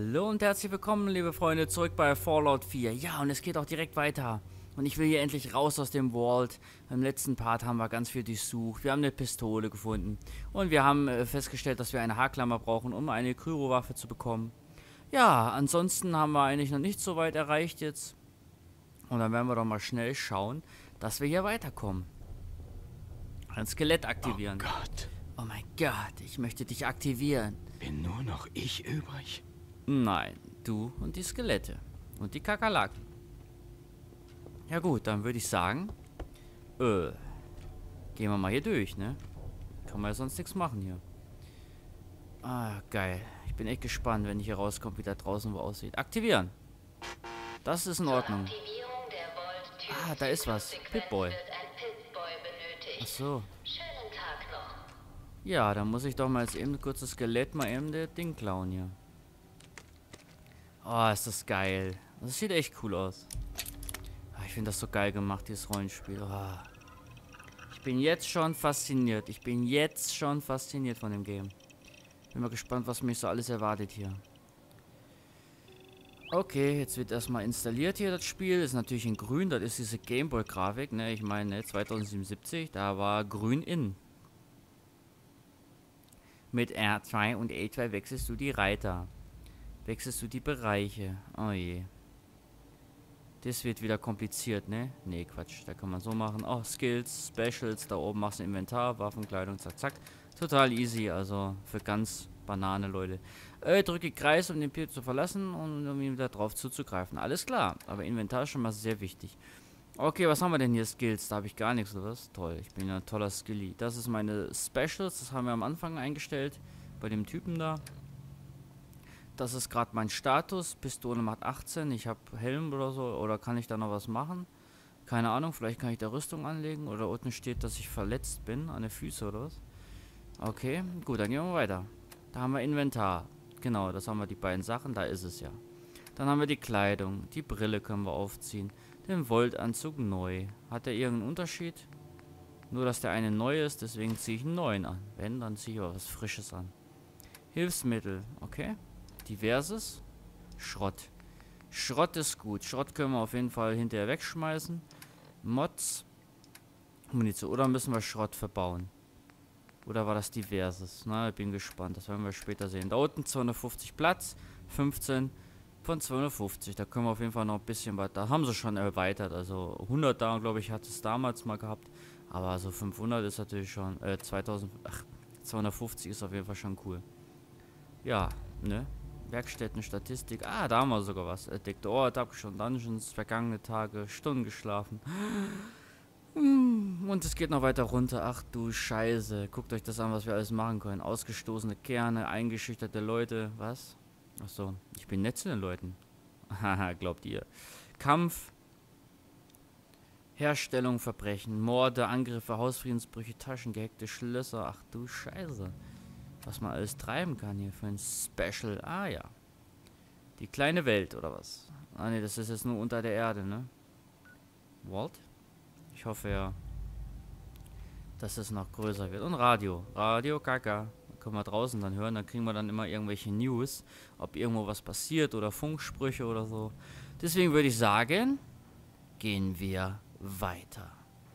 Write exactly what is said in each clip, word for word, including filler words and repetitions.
Hallo und herzlich willkommen, liebe Freunde, zurück bei Fallout vier. Ja, und es geht auch direkt weiter. Und ich will hier endlich raus aus dem Vault. Im letzten Part haben wir ganz viel durchsucht. Wir haben eine Pistole gefunden. Und wir haben äh, festgestellt, dass wir eine Haarklammer brauchen, um eine Kryo-Waffe zu bekommen. Ja, ansonsten haben wir eigentlich noch nicht so weit erreicht jetzt. Und dann werden wir doch mal schnell schauen, dass wir hier weiterkommen. Ein Skelett aktivieren. Oh Gott. Oh mein Gott, ich möchte dich aktivieren. Bin nur noch ich übrig? Nein, du und die Skelette. Und die Kakerlaken. Ja gut, dann würde ich sagen, äh, gehen wir mal hier durch, ne? Kann man ja sonst nichts machen hier. Ah, geil. Ich bin echt gespannt, wenn ich hier rauskomme, wie da draußen wo aussieht. Aktivieren. Das ist in Ordnung. Ah, da ist was. Pip-Boy. Ach so. Ja, dann muss ich doch mal jetzt eben kurz das Skelett mal eben das Ding klauen hier. Oh, ist das geil. Das sieht echt cool aus. Ich finde das so geil gemacht, dieses Rollenspiel. Oh. Ich bin jetzt schon fasziniert. Ich bin jetzt schon fasziniert von dem Game. Bin mal gespannt, was mich so alles erwartet hier. Okay, jetzt wird erstmal installiert hier das Spiel. Ist natürlich in grün. Das ist diese Gameboy-Grafik. Ne? Ich meine, zweitausendsiebenundsiebzig, da war grün in. Mit R zwei und E zwei wechselst du die Reiter. Wechselst du die Bereiche. Oh je. Das wird wieder kompliziert, ne? Ne, Quatsch. Da kann man so machen. Oh, Skills, Specials. Da oben machst du Inventar, Waffenkleidung, zack, zack. Total easy. Also für ganz Banane, Leute. Äh, drücke Kreis, um den Pilz zu verlassen und um ihn wieder drauf zuzugreifen. Alles klar. Aber Inventar ist schon mal sehr wichtig. Okay, was haben wir denn hier? Skills. Da habe ich gar nichts, oder was? Toll. Ich bin ja ein toller Skilly. Das ist meine Specials. Das haben wir am Anfang eingestellt. Bei dem Typen da. Das ist gerade mein Status. Pistole macht achtzehn. Ich habe Helm oder so. Oder kann ich da noch was machen? Keine Ahnung. Vielleicht kann ich da Rüstung anlegen. Oder unten steht, dass ich verletzt bin. An den Füßen oder was? Okay. Gut, dann gehen wir weiter. Da haben wir Inventar. Genau, das haben wir die beiden Sachen. Da ist es ja. Dann haben wir die Kleidung. Die Brille können wir aufziehen. Den Voltanzug neu. Hat der irgendeinen Unterschied? Nur, dass der eine neu ist. Deswegen ziehe ich einen neuen an. Wenn, dann ziehe ich aber was Frisches an. Hilfsmittel. Okay. Diverses. Schrott. Schrott ist gut. Schrott können wir auf jeden Fall hinterher wegschmeißen. Mods. Munition. Oder müssen wir Schrott verbauen? Oder war das Diverses? Na, ich bin gespannt. Das werden wir später sehen. Da unten zweihundertfünfzig Platz. fünfzehn von zweihundertfünfzig. Da können wir auf jeden Fall noch ein bisschen weiter. Da haben sie schon erweitert. Also hundert da, glaube ich, hat es damals mal gehabt. Aber so fünfhundert ist natürlich schon. Äh, zweitausend. Ach, zweihundertfünfzig ist auf jeden Fall schon cool. Ja, ne? Werkstätten, Statistik. Ah, da haben wir sogar was. Entdeckte Ort, abgeschlossen Dungeons, vergangene Tage, Stunden geschlafen. Und es geht noch weiter runter. Ach du Scheiße. Guckt euch das an, was wir alles machen können. Ausgestoßene Kerne, eingeschüchterte Leute. Was? Ach so, ich bin nett zu den Leuten. Haha, glaubt ihr. Kampf. Herstellung, Verbrechen, Morde, Angriffe, Hausfriedensbrüche, Taschen, gehackte Schlösser. Ach du Scheiße. Was man alles treiben kann hier für ein Special. Ah ja. Die kleine Welt, oder was? Ah ne, das ist jetzt nur unter der Erde, ne? Walt? Ich hoffe ja, dass es noch größer wird. Und Radio. Radio Kaka. Da können wir draußen dann hören. Dann kriegen wir dann immer irgendwelche News. Ob irgendwo was passiert oder Funksprüche oder so. Deswegen würde ich sagen, gehen wir weiter.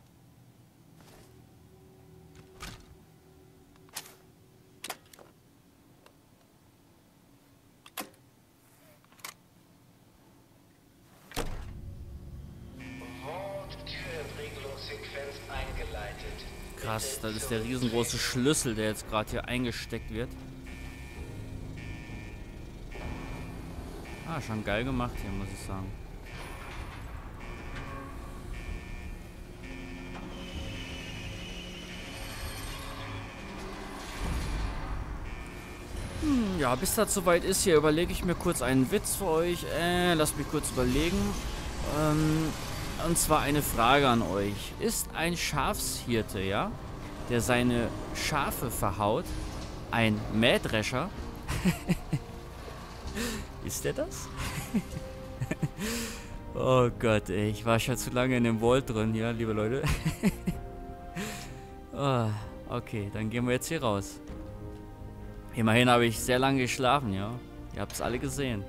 Krass, das ist der riesengroße Schlüssel, der jetzt gerade hier eingesteckt wird. Ah, schon geil gemacht hier, muss ich sagen. Hm, ja, bis das soweit ist hier, überlege ich mir kurz einen Witz für euch. Äh, lasst mich kurz überlegen. Ähm... Und zwar eine Frage an euch. Ist ein Schafshirte, ja, der seine Schafe verhaut, ein Mähdrescher? Ist der das? Oh Gott, ey, ich war schon zu lange in dem Vault drin, ja, liebe Leute. Oh, okay, dann gehen wir jetzt hier raus. Immerhin habe ich sehr lange geschlafen, ja. Ihr habt es alle gesehen.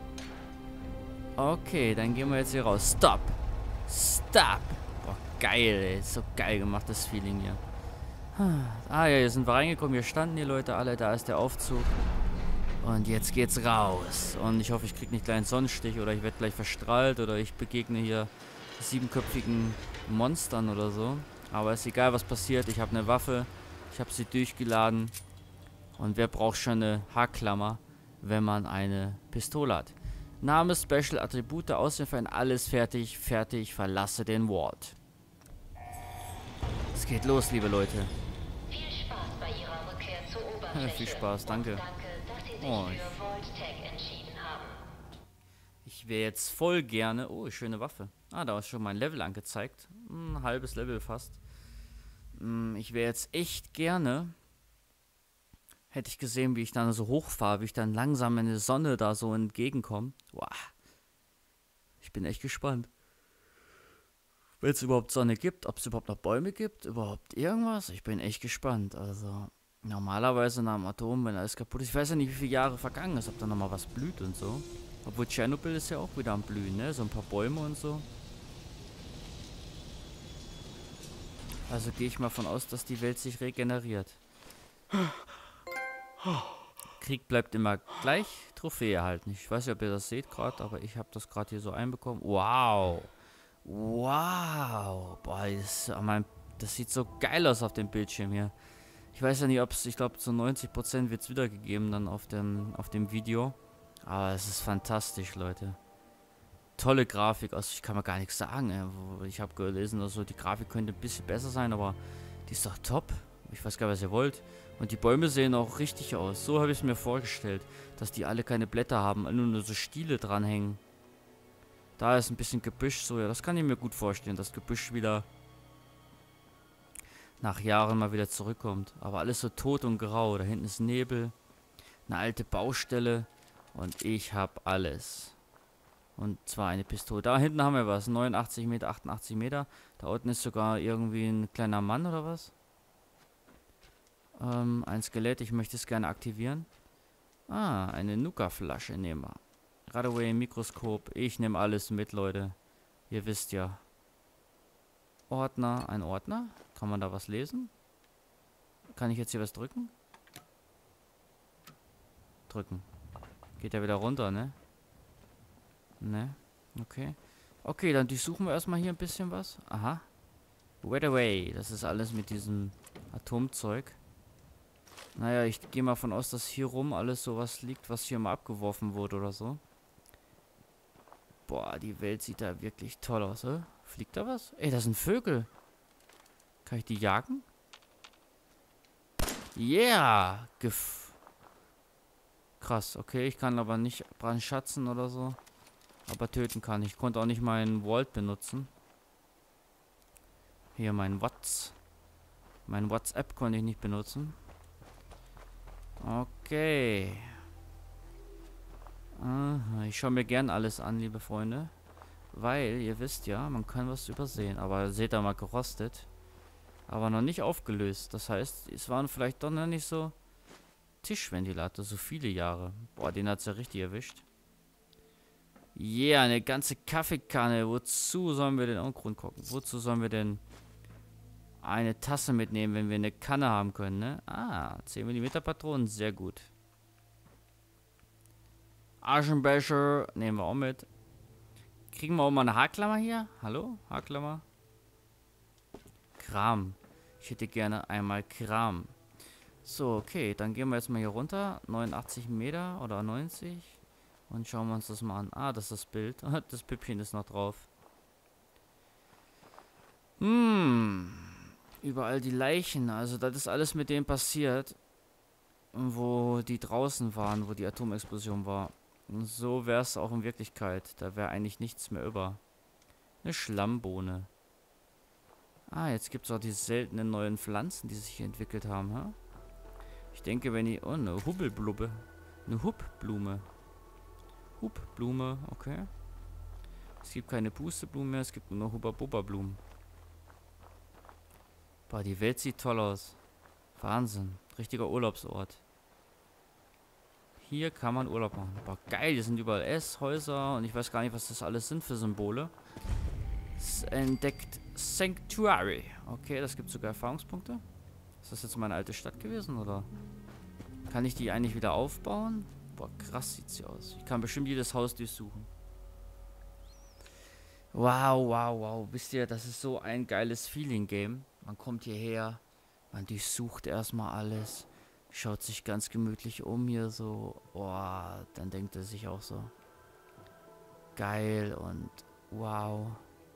Okay, dann gehen wir jetzt hier raus. Stop! Stop! Boah, geil, ey. So geil gemacht, das Feeling hier. Ah ja, hier sind wir reingekommen. Hier standen die Leute alle. Da ist der Aufzug. Und jetzt geht's raus. Und ich hoffe, ich krieg nicht gleich einen Sonnenstich oder ich werde gleich verstrahlt oder ich begegne hier siebenköpfigen Monstern oder so. Aber ist egal, was passiert. Ich habe eine Waffe. Ich habe sie durchgeladen. Und wer braucht schon eine Haarklammer, wenn man eine Pistole hat? Name, Special, Attribute, Aussehen, alles fertig, fertig, verlasse den Ward. Es geht los, liebe Leute. Viel Spaß bei Ihrer Rückkehr zur Oberfläche. Ja, viel Spaß, danke. Und danke, dass Sie sich Oh, ich- für Vault-Tec entschieden haben. Ich wäre jetzt voll gerne... Oh, schöne Waffe. Ah, da ist schon mein Level angezeigt. Ein halbes Level fast. Hm, Ich wäre jetzt echt gerne... Hätte ich gesehen, wie ich dann so hochfahre, wie ich dann langsam in die Sonne da so entgegenkomme. Wow. Ich bin echt gespannt. Wenn es überhaupt Sonne gibt, ob es überhaupt noch Bäume gibt, überhaupt irgendwas. Ich bin echt gespannt. Also, normalerweise nach dem Atom, wenn alles kaputt ist. Ich weiß ja nicht, wie viele Jahre vergangen ist, ob da nochmal was blüht und so. Obwohl Tschernobyl ist ja auch wieder am Blühen, ne? So ein paar Bäume und so. Also gehe ich mal von aus, dass die Welt sich regeneriert. Krieg bleibt immer gleich. Trophäe erhalten. Ich weiß nicht, ob ihr das seht gerade, aber ich habe das gerade hier so einbekommen. Wow. Wow. Boah, das, mein, das sieht so geil aus auf dem Bildschirm hier. Ich weiß ja nicht, ob es, ich glaube, zu neunzig Prozent wird es wiedergegeben dann auf dem, auf dem Video. Aber es ist fantastisch, Leute. Tolle Grafik. Also ich kann mir gar nichts sagen. Ey. Ich habe gelesen, also die Grafik könnte ein bisschen besser sein, aber die ist doch top. Ich weiß gar nicht, was ihr wollt. Und die Bäume sehen auch richtig aus. So habe ich es mir vorgestellt, dass die alle keine Blätter haben, nur, nur so Stiele dranhängen. Da ist ein bisschen Gebüsch, so ja, das kann ich mir gut vorstellen, dass Gebüsch wieder nach Jahren mal wieder zurückkommt. Aber alles so tot und grau. Da hinten ist Nebel, eine alte Baustelle und ich habe alles. Und zwar eine Pistole. Da hinten haben wir was, neunundachtzig Meter, achtundachtzig Meter. Da unten ist sogar irgendwie ein kleiner Mann oder was? Ähm, ein Skelett, ich möchte es gerne aktivieren. Ah, eine Nuka-Flasche nehmen wir. Radaway, Mikroskop. Ich nehme alles mit, Leute. Ihr wisst ja. Ordner, ein Ordner. Kann man da was lesen? Kann ich jetzt hier was drücken? Drücken. Geht ja wieder runter, ne? Ne? Okay. Okay, dann durchsuchen wir erstmal hier ein bisschen was. Aha. Radaway. Das ist alles mit diesem Atomzeug. Naja, ich gehe mal von aus, dass hier rum alles sowas liegt, was hier mal abgeworfen wurde oder so. Boah, die Welt sieht da wirklich toll aus, oder? Fliegt da was? Ey, das sind Vögel. Kann ich die jagen? Yeah! Gef Krass, okay, ich kann aber nicht brandschatzen oder so. Aber töten kann ich. Ich konnte auch nicht meinen Vault benutzen. Hier mein Whats. Mein WhatsApp konnte ich nicht benutzen. Okay. Aha, ich schaue mir gern alles an, liebe Freunde. Weil, ihr wisst ja, man kann was übersehen. Aber seht ihr mal, gerostet. Aber noch nicht aufgelöst. Das heißt, es waren vielleicht doch noch nicht so Tischventilator, so viele Jahre. Boah, den hat es ja richtig erwischt. Yeah, eine ganze Kaffeekanne. Wozu sollen wir denn auch Grund gucken? Wozu sollen wir denn eine Tasse mitnehmen, wenn wir eine Kanne haben können, ne? Ah, zehn Millimeter Patronen, sehr gut. Aschenbecher nehmen wir auch mit. Kriegen wir auch mal eine Haarklammer hier? Hallo? Haarklammer? Kram. Ich hätte gerne einmal Kram. So, okay, dann gehen wir jetzt mal hier runter. neunundachtzig Meter oder neunzig. Und schauen wir uns das mal an. Ah, das ist das Bild. Das Püppchen ist noch drauf. Hm. Überall die Leichen. Also, das ist alles mit denen passiert, wo die draußen waren, wo die Atomexplosion war. Und so wäre es auch in Wirklichkeit. Da wäre eigentlich nichts mehr über. Eine Schlammbohne. Ah, jetzt gibt es auch die seltenen neuen Pflanzen, die sich hier entwickelt haben. Ha? Ich denke, wenn die... Oh, eine Hubbelblubbe. Eine Hubblume. Hubblume, okay. Es gibt keine Pusteblumen mehr, es gibt nur noch Hubba-Bubba-Blumen. Boah, die Welt sieht toll aus. Wahnsinn. Richtiger Urlaubsort. Hier kann man Urlaub machen. Boah, geil, hier sind überall S-Häuser und ich weiß gar nicht, was das alles sind für Symbole. S entdeckt Sanctuary. Okay, das gibt sogar Erfahrungspunkte. Ist das jetzt meine alte Stadt gewesen, oder? Kann ich die eigentlich wieder aufbauen? Boah, krass sieht sie aus. Ich kann bestimmt jedes Haus durchsuchen. Wow, wow, wow. Wisst ihr, das ist so ein geiles Feeling-Game. Man kommt hierher, man durchsucht erstmal alles, schaut sich ganz gemütlich um hier so. Boah, dann denkt er sich auch so, geil und wow.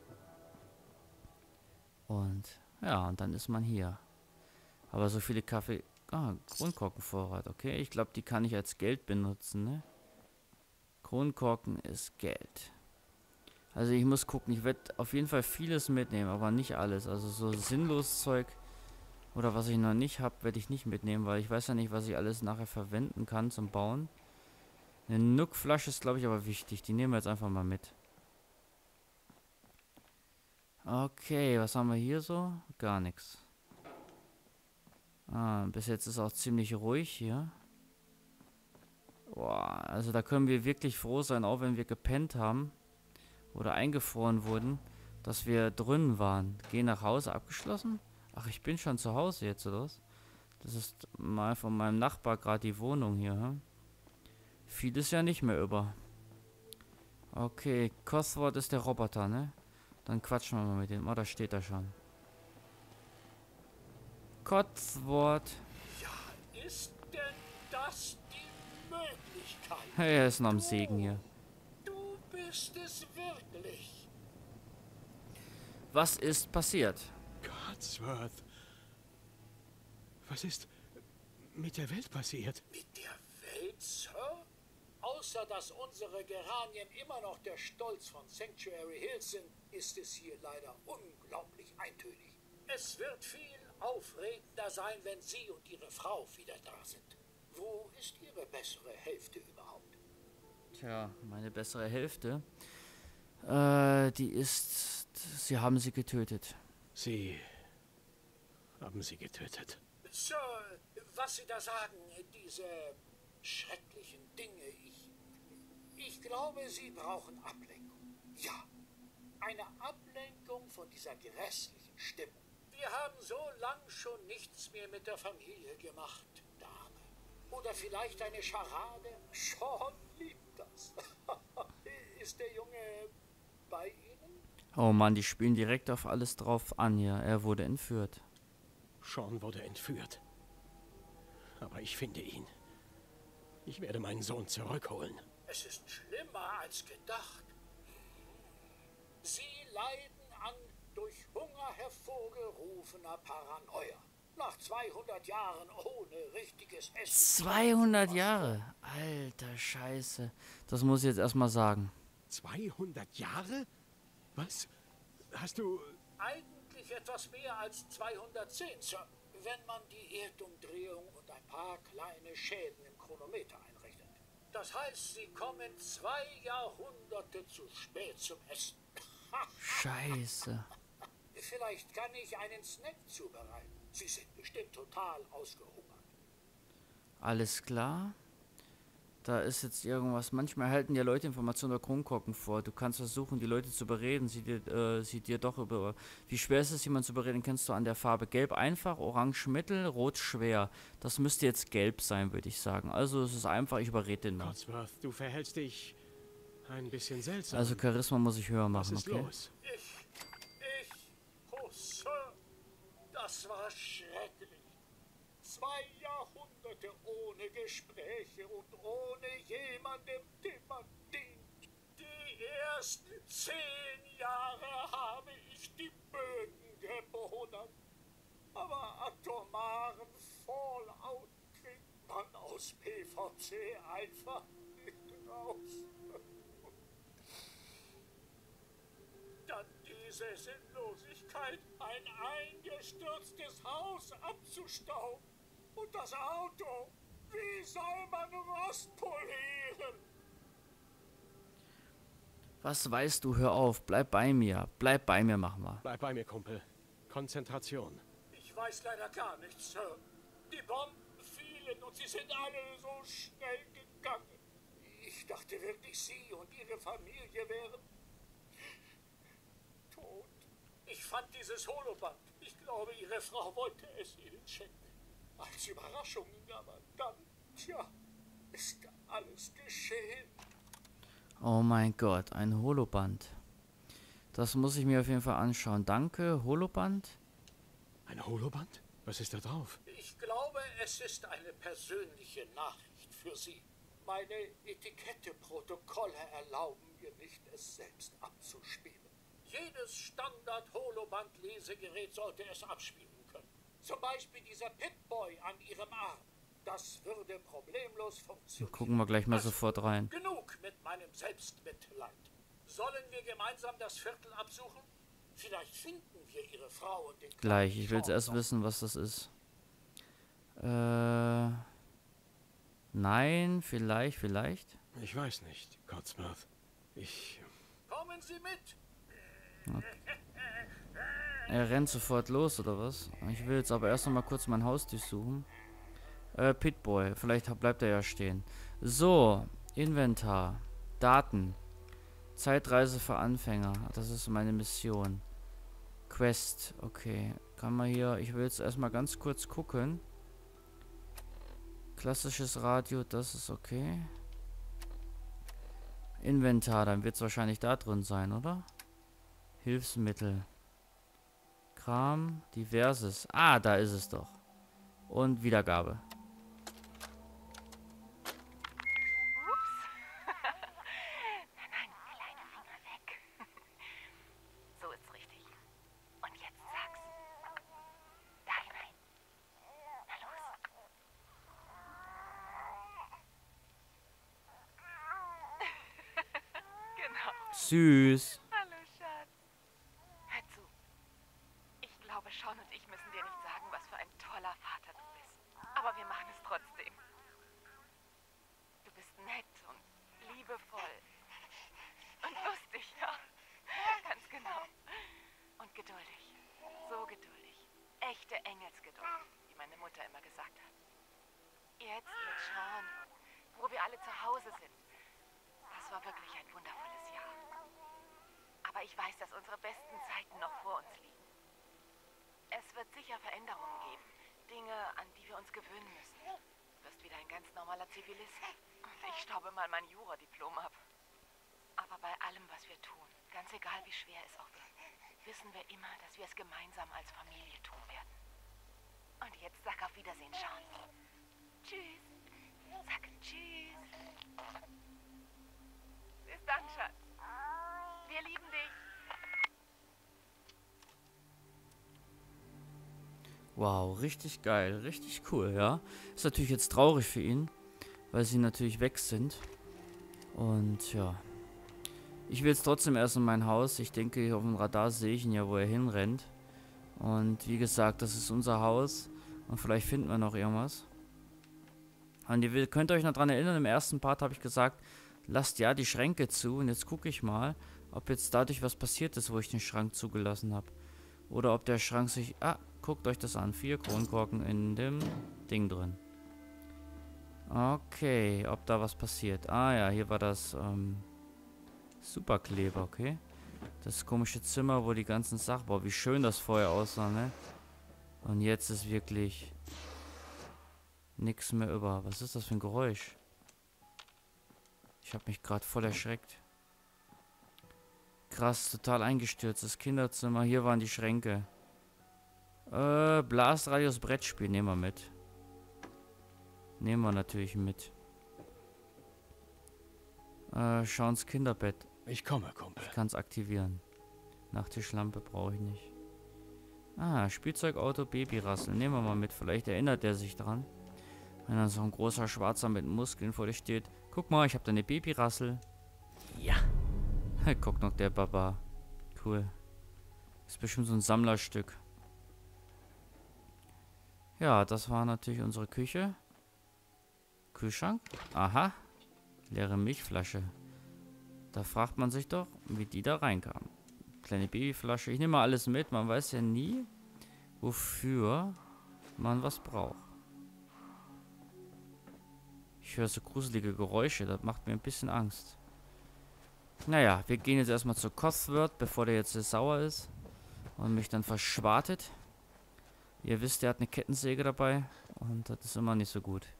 Und ja, und dann ist man hier. Aber so viele Kaffee... Ah, Kronkorkenvorrat, okay. Ich glaube, die kann ich als Geld benutzen, ne? Kronkorken ist Geld. Also ich muss gucken, ich werde auf jeden Fall vieles mitnehmen, aber nicht alles. Also so sinnloses Zeug oder was ich noch nicht habe, werde ich nicht mitnehmen, weil ich weiß ja nicht, was ich alles nachher verwenden kann zum Bauen. Eine Nuck-Flasche ist, glaube ich, aber wichtig. Die nehmen wir jetzt einfach mal mit. Okay, was haben wir hier so? Gar nichts. Ah, bis jetzt ist auch ziemlich ruhig hier. Boah, also da können wir wirklich froh sein, auch wenn wir gepennt haben oder eingefroren wurden, dass wir drinnen waren. Gehen nach Hause, abgeschlossen? Ach, ich bin schon zu Hause jetzt, oder was? Das ist mal von meinem Nachbar gerade die Wohnung hier, hm? Viel ist ja nicht mehr über. Okay, Cothward ist der Roboter, ne? Dann quatschen wir mal mit dem. Oh, da steht er schon. Cothward. Ja, ist denn das die Möglichkeit? Hey, er ist noch am Segen hier. Du bist es wirklich. Was ist passiert? Codsworth. Was ist mit der Welt passiert? Mit der Welt, Sir? Außer dass unsere Geranien immer noch der Stolz von Sanctuary Hills sind, ist es hier leider unglaublich eintönig. Es wird viel aufregender sein, wenn Sie und Ihre Frau wieder da sind. Wo ist Ihre bessere Hälfte überhaupt? Tja, meine bessere Hälfte. Äh, die ist... Sie haben sie getötet. Sie haben sie getötet. Sir, was Sie da sagen, diese schrecklichen Dinge, ich... Ich glaube, Sie brauchen Ablenkung. Ja, eine Ablenkung von dieser grässlichen Stimmung. Wir haben so lang schon nichts mehr mit der Familie gemacht, Dame. Oder vielleicht eine Scharade? Sean liebt das. Ist der Junge bei Ihnen? Oh Mann, die spielen direkt auf alles drauf an hier. Er wurde entführt. Sean wurde entführt. Aber ich finde ihn. Ich werde meinen Sohn zurückholen. Es ist schlimmer als gedacht. Sie leiden an durch Hunger hervorgerufener Paranoia. Nach zweihundert Jahren ohne richtiges Essen. zweihundert Jahre? Alter Scheiße. Das muss ich jetzt erstmal sagen. zweihundert Jahre? Was? Hast du... Eigentlich etwas mehr als zweihundertzehn, Sir, wenn man die Erdumdrehung und ein paar kleine Schäden im Chronometer einrechnet. Das heißt, Sie kommen zwei Jahrhunderte zu spät zum Essen. Scheiße. Vielleicht kann ich einen Snack zubereiten. Sie sind bestimmt total ausgehungert. Alles klar. Da ist jetzt irgendwas. Manchmal halten ja Leute Informationen über Kronkorken vor. Du kannst versuchen, die Leute zu überreden, sie dir, äh, sie dir doch über... Wie schwer ist es, jemanden zu überreden, kennst du an der Farbe. Gelb einfach, orange mittel, rot schwer. Das müsste jetzt gelb sein, würde ich sagen. Also es ist einfach, ich überrede den mal. Codsworth, du verhältst dich ein bisschen seltsam. Also Charisma muss ich höher machen, Was ist okay? los? Ich, ich, oh Sir, das war schrecklich. Zwei Jahrhunderte ohne Gespräche und ohne jemandem, dem man dient. Die ersten zehn Jahre habe ich die Böden gebonert. Aber atomaren Fallout kriegt man aus P V C einfach nicht raus. Dann diese Sinnlosigkeit, ein eingestürztes Haus abzustauben. Und das Auto, wie soll man Rost polieren? Was weißt du? Hör auf. Bleib bei mir. Bleib bei mir, machen wir. Bleib bei mir, Kumpel. Konzentration. Ich weiß leider gar nichts, Sir. Die Bomben fielen Familien und sie sind alle so schnell gegangen. Ich dachte wirklich, Sie und Ihre Familie wären tot. Ich fand dieses Holoband. Ich glaube, Ihre Frau wollte es Ihnen schenken. Als Überraschung, aber dann, tja, ist alles geschehen. Oh mein Gott, ein Holoband. Das muss ich mir auf jeden Fall anschauen. Danke, Holoband. Ein Holoband? Was ist da drauf? Ich glaube, es ist eine persönliche Nachricht für Sie. Meine Etikette-Protokolle erlauben mir nicht, es selbst abzuspielen. Jedes Standard-Holoband-Lesegerät sollte es abspielen können. Zum Beispiel dieser Pip-Boy an Ihrem Arm. Das würde problemlos funktionieren. Gucken wir gleich mal Also, sofort rein. Genug mit meinem Selbstmitleid. Sollen wir gemeinsam das Viertel absuchen? Vielleicht finden wir Ihre Frau und den Gleich, ich will kleinen erst Sean wissen, was das ist. Äh... Nein, vielleicht, vielleicht. Ich weiß nicht, Codsmouth. Ich... noch. Kommen Sie mit! Er rennt sofort los, oder was? Ich will jetzt aber erst noch mal kurz mein Haus durchsuchen. Äh, Pitboy. Vielleicht bleibt er ja stehen. So, Inventar. Daten. Zeitreise für Anfänger. Das ist meine Mission. Quest. Okay. Kann man hier... Ich will jetzt erstmal ganz kurz gucken. Klassisches Radio, das ist okay. Inventar, dann wird es wahrscheinlich da drin sein, oder? Hilfsmittel. Kram, diverses. Ah, da ist es doch. Und Wiedergabe. Nein, kleine Finger weg. So ist's richtig. Und jetzt sag's. Da hinein. Na los. Genau. Süß. Hallo, Schatz. Hör zu. Ich glaube, Sean und ich müssen dir nicht sagen, was für ein toller Vater du bist. Aber wir machen es trotzdem. Du bist nett und liebevoll. Und lustig, ja. Ganz genau. Und geduldig. So geduldig. Echte Engelsgeduld, wie meine Mutter immer gesagt hat. Jetzt mit Sean, wo wir alle zu Hause sind. Das war wirklich ein wundervolles Jahr. Aber ich weiß, dass unsere besten Zeiten noch vor uns liegen. Es wird sicher Veränderungen geben. Dinge, an die wir uns gewöhnen müssen. Du wirst wieder ein ganz normaler Zivilist. Und ich staube mal mein Jura-Diplom ab. Aber bei allem, was wir tun, ganz egal wie schwer es auch wird, wissen wir immer, dass wir es gemeinsam als Familie tun werden. Und jetzt sag auf Wiedersehen, Sean. Tschüss. Sag Tschüss. Bis dann, Schatz. Wir lieben dich. Wow, richtig geil, richtig cool, ja. Ist natürlich jetzt traurig für ihn, weil sie natürlich weg sind. Und ja. Ich will jetzt trotzdem erst in mein Haus. Ich denke, hier auf dem Radar sehe ich ihn ja, wo er hinrennt. Und wie gesagt, das ist unser Haus. Und vielleicht finden wir noch irgendwas. Und ihr könnt euch noch daran erinnern, im ersten Part habe ich gesagt, lasst ja die Schränke zu. Und jetzt gucke ich mal, ob jetzt dadurch was passiert ist, wo ich den Schrank zugelassen habe. Oder ob der Schrank sich... Ah, guckt euch das an. Vier Kronkorken in dem Ding drin. Okay, ob da was passiert. Ah ja, hier war das ähm, Superkleber, okay. Das komische Zimmer, wo die ganzen Sachen... Boah, wie schön das vorher aussah, ne? Und jetzt ist wirklich... nichts mehr über. Was ist das für ein Geräusch? Ich habe mich gerade voll erschreckt. Krass, total eingestürzt. Das Kinderzimmer. Hier waren die Schränke. Äh, Blastradios Brettspiel. Nehmen wir mit. Nehmen wir natürlich mit. Äh, Sean's Kinderbett. Ich komme, Kumpel. Ich kann es aktivieren. Nachttischlampe brauche ich nicht. Ah, Spielzeugauto, Babyrassel. Nehmen wir mal mit. Vielleicht erinnert er sich dran. Wenn dann so ein großer Schwarzer mit Muskeln vor dir steht. Guck mal, ich habe da eine Babyrassel. Ja. Guck noch, der Baba. Cool. Ist bestimmt so ein Sammlerstück. Ja, das war natürlich unsere Küche. Kühlschrank. Aha. Leere Milchflasche. Da fragt man sich doch, wie die da reinkam. Kleine Babyflasche. Ich nehme mal alles mit. Man weiß ja nie, wofür man was braucht. Ich höre so gruselige Geräusche. Das macht mir ein bisschen Angst. Naja, wir gehen jetzt erstmal zu Codsworth, bevor der jetzt sauer ist. Und mich dann verschwartet. Ihr wisst, der hat eine Kettensäge dabei. Und das ist immer nicht so gut.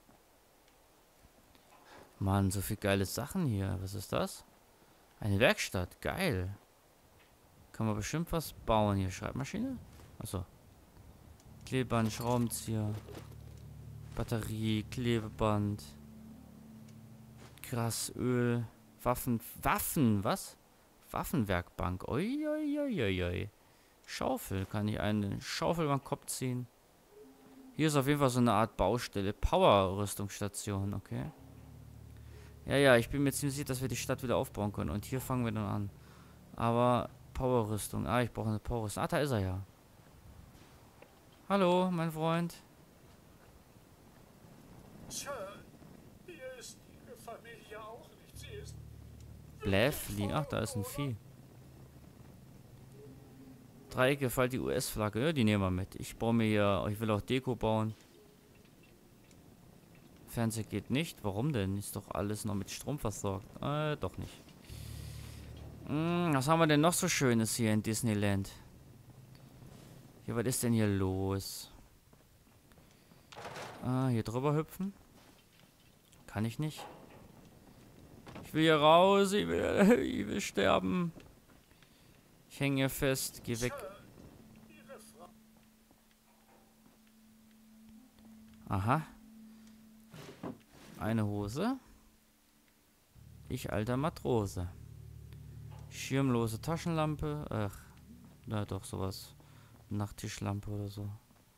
Mann, so viele geile Sachen hier. Was ist das? Eine Werkstatt. Geil. Kann man bestimmt was bauen hier. Schreibmaschine? Achso. Klebeband, Schraubenzieher. Batterie, Klebeband. Krass, Öl. Waffen. Waffen, was? Waffenwerkbank. Uiuiuiui. Schaufel. Kann ich eine Schaufel über den Kopf ziehen? Hier ist auf jeden Fall so eine Art Baustelle. Power-Rüstungsstation, okay. Ja, ja, ich bin mir ziemlich sicher, dass wir die Stadt wieder aufbauen können. Und hier fangen wir dann an. Aber Power-Rüstung. Ah, ich brauche eine Power-Rüstung. Ah, da ist er ja. Hallo, mein Freund. Sir, hier ist Ihre Familie auch nicht. Sie ist... Bläfli. Ach, da ist ein Vieh. Dreiecke, gefällt die U S-Flagge. Ja, die nehmen wir mit. Ich baue mir hier... Ich will auch Deko bauen. Fernseher geht nicht. Warum denn? Ist doch alles noch mit Strom versorgt. Äh, doch nicht. Hm, was haben wir denn noch so Schönes hier in Disneyland? Hier, was ist denn hier los? Ah, hier drüber hüpfen? Kann ich nicht. Ich will hier raus. Ich will, ich will sterben. Ich hänge hier fest. Geh weg. Aha. Eine Hose. Ich alter Matrose. Schirmlose Taschenlampe. Ach, na doch, sowas. Nachttischlampe oder so.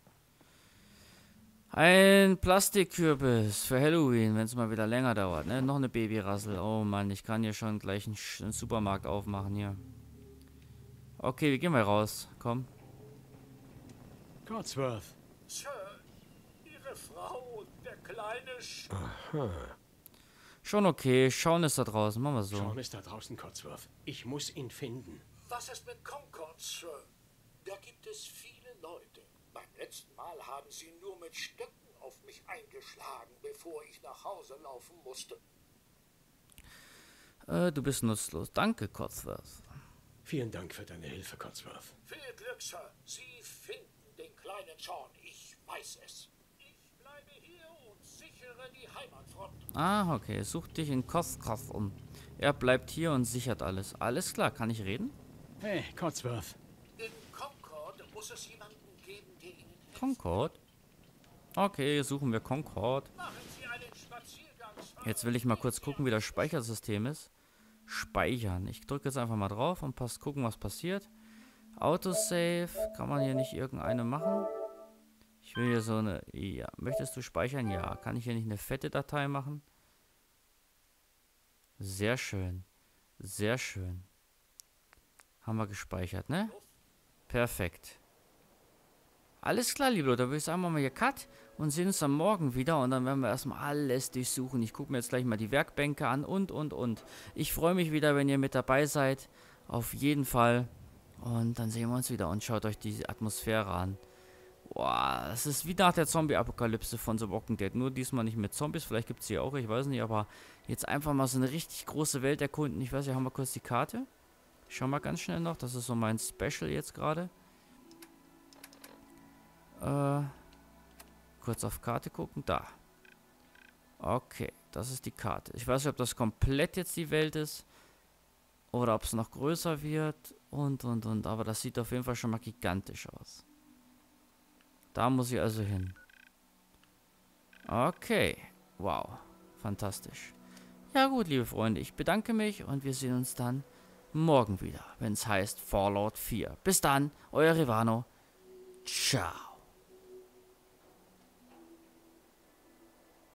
Ein Plastikkürbis für Halloween, wenn es mal wieder länger dauert. Ne? Noch eine Babyrassel. Oh Mann, ich kann hier schon gleich einen, einen Supermarkt aufmachen hier. Okay, wir gehen mal raus. Komm. Codsworth. Sir, Ihre Frau und der kleine Sch... Aha. Schon okay. Schauen ist da draußen. Machen wir so. Sean ist da draußen, Codsworth. Ich muss ihn finden. Was ist mit Concord, Sir? Da gibt es viele Leute. Beim letzten Mal haben sie nur mit Stöcken auf mich eingeschlagen, bevor ich nach Hause laufen musste. Äh, du bist nutzlos. Danke, Codsworth. Vielen Dank für deine Hilfe, Codsworth. Viel Glück, Sir. Sie finden den kleinen Sean. Ich weiß es. Ich bleibe hier und sichere die Heimatfront. Ah, okay. Such dich in Codsworth um. Er bleibt hier und sichert alles. Alles klar. Kann ich reden? Hey, Codsworth. In Concord muss es jemanden geben, der Ihnen hilft. Concord? Okay, suchen wir Concord. Machen Sie einen Spaziergang. Jetzt will ich mal kurz gucken, wie das Speichersystem ist. Speichern. Ich drücke jetzt einfach mal drauf und pass gucken, was passiert. Autosave. Kann man hier nicht irgendeine machen? Ich will hier so eine... Ja. Möchtest du speichern? Ja. Kann ich hier nicht eine fette Datei machen? Sehr schön. Sehr schön. Haben wir gespeichert, ne? Perfekt. Alles klar, liebe Leute. Da würde ich sagen, machen wir hier Cut und sehen uns dann morgen wieder. Und dann werden wir erstmal alles durchsuchen. Ich gucke mir jetzt gleich mal die Werkbänke an und, und, und. Ich freue mich wieder, wenn ihr mit dabei seid. Auf jeden Fall. Und dann sehen wir uns wieder und schaut euch die Atmosphäre an. Boah, das ist wie nach der Zombie-Apokalypse von The Walking Dead. Nur diesmal nicht mit Zombies. Vielleicht gibt es hier auch, ich weiß nicht. Aber jetzt einfach mal so eine richtig große Welt erkunden. Ich weiß nicht, haben wir kurz die Karte? Ich schau mal ganz schnell noch. Das ist so mein Special jetzt gerade. Äh, kurz auf Karte gucken. Da. Okay, das ist die Karte. Ich weiß nicht, ob das komplett jetzt die Welt ist. Oder ob es noch größer wird. Und, und, und. Aber das sieht auf jeden Fall schon mal gigantisch aus. Da muss ich also hin. Okay. Wow. Fantastisch. Ja gut, liebe Freunde. Ich bedanke mich und wir sehen uns dann morgen wieder, wenn es heißt Fallout vier. Bis dann, euer Rivano. Ciao.